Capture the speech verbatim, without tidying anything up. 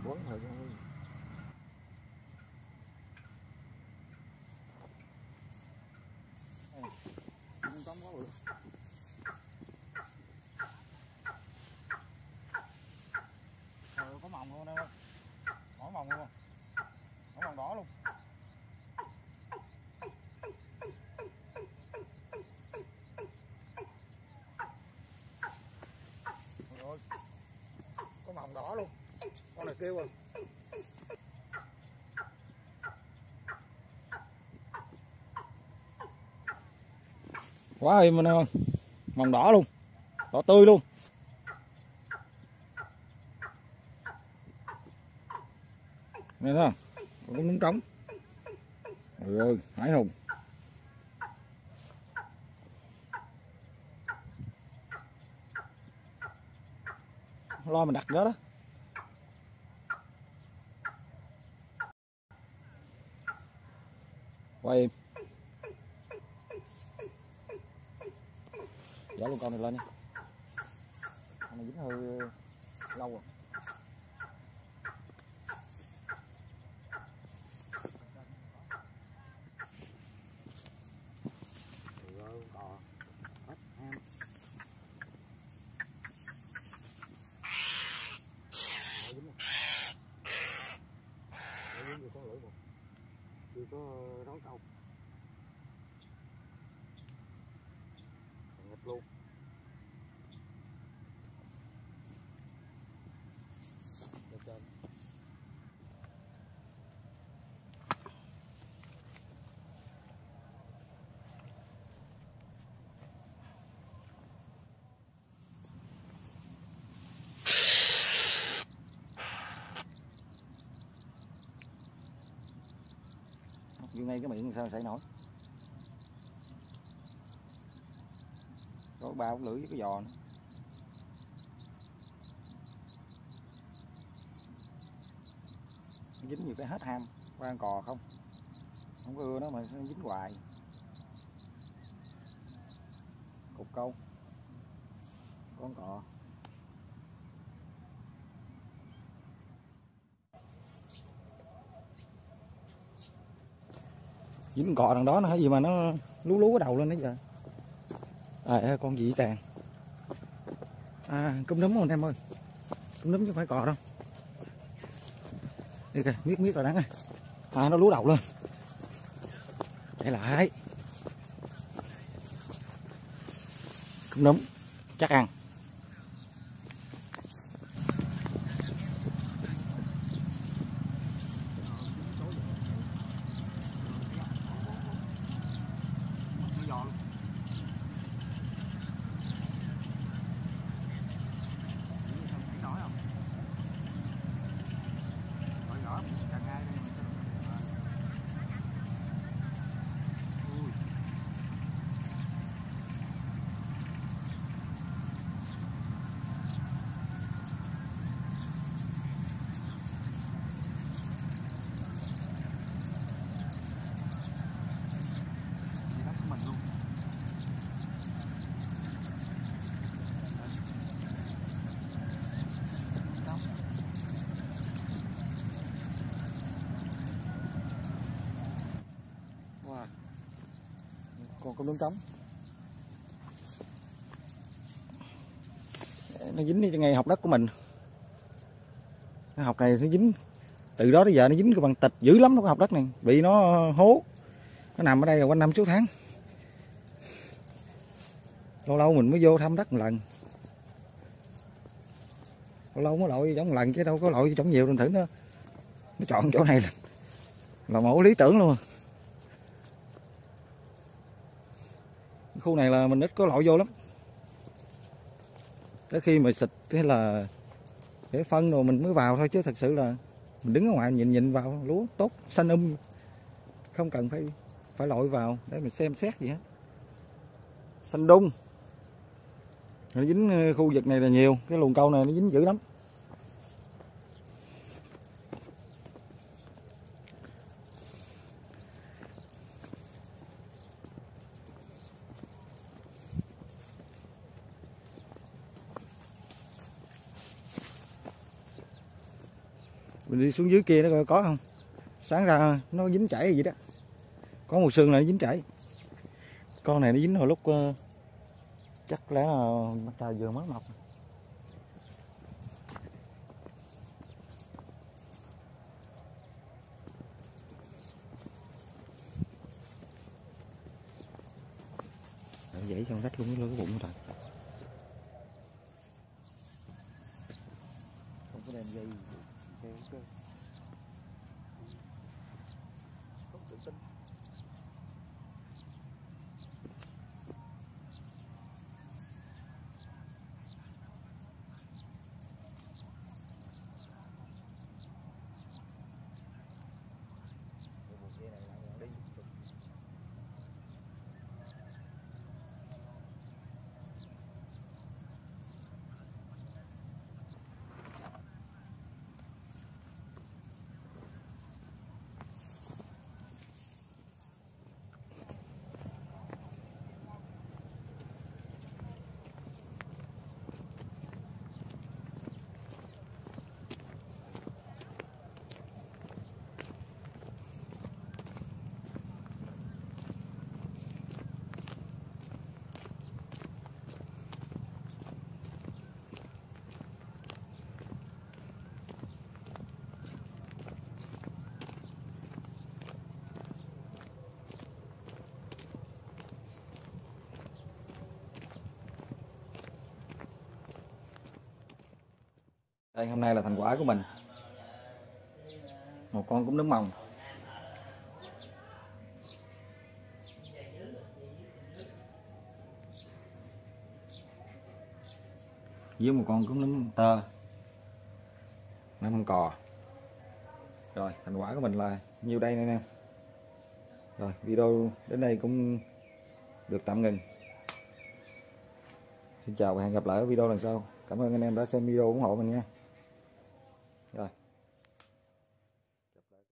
quấn thôi chứ không. Không tóm quá bự. Rồi có mồng luôn em ơi. Mỗi mồng luôn. Mỗi mồng đỏ luôn. Rồi. Có mồng đỏ luôn. Con này kêu rồi. Quá im anh ơi. Mồng đỏ luôn. Đỏ tươi luôn. Nghe thấy không? Còn có núng trống. Trời ơi, hải hùng. Lo mình đặt đó đó. Quay im. Dỡ luôn con này lên nha. Con này dính hơi lâu rồi. Có lưỡi một, chưa có đón câu, nghịch luôn. Lên trên. Vô ngay cái miệng sao xảy nổi. Có ba ống lưỡi với cái giò nữa. Dính nhiều cái hết ham, qua ăn cò không. Không có ưa nó mà nó dính hoài. Cục câu. Con cò. Dính cò đằng đó nó gì mà nó lú lú cái đầu lên đó giờ. À, con gì tàn. À, cúm núm anh em ơi. Cúm núm chứ không phải cò đâu. Đây kìa, miết miết là đáng rồi. À, nó lú đầu lên. Để lại. Cúm núm chắc ăn. Còn con nướng trống nó dính đi ngay học đất của mình. Cái học này nó dính từ đó tới giờ nó dính cái bằng tịch dữ lắm. Nó cái học đất này bị nó hố, nó nằm ở đây là quanh năm sáu tháng. Lâu lâu mình mới vô thăm đất một lần, lâu lâu mới lội giống một lần chứ đâu có lội giống nhiều. Mình thử nó nó chọn chỗ này là, là mẫu lý tưởng luôn. Khu này là mình ít có lội vô lắm. Tới khi mà xịt hay là để phân rồi mình mới vào thôi, chứ thật sự là mình đứng ở ngoài nhìn nhìn vào lúa tốt xanh um, không cần phải phải lội vào để mình xem xét gì hết. Xanh đung nó dính khu vực này là nhiều, cái luồng câu này nó dính dữ lắm. Mình đi xuống dưới kia nó coi có không. Sáng ra nó dính chảy gì đó. Có một sừng này nó dính chảy. Con này nó dính hồi lúc uh, chắc lẽ là mặt trời vừa mới mọc. Dãy xong rách luôn cái bụng rồi. Không có đem dây treo chứ. Không tự tin. Đây hôm nay là thành quả của mình. Một con cún nấm mồng. Với một con cún nấm tơ. Nấm mông cò. Rồi thành quả của mình là nhiêu đây nè em. Rồi video đến đây cũng được tạm ngừng. Xin chào và hẹn gặp lại ở video lần sau. Cảm ơn anh em đã xem video ủng hộ mình nha.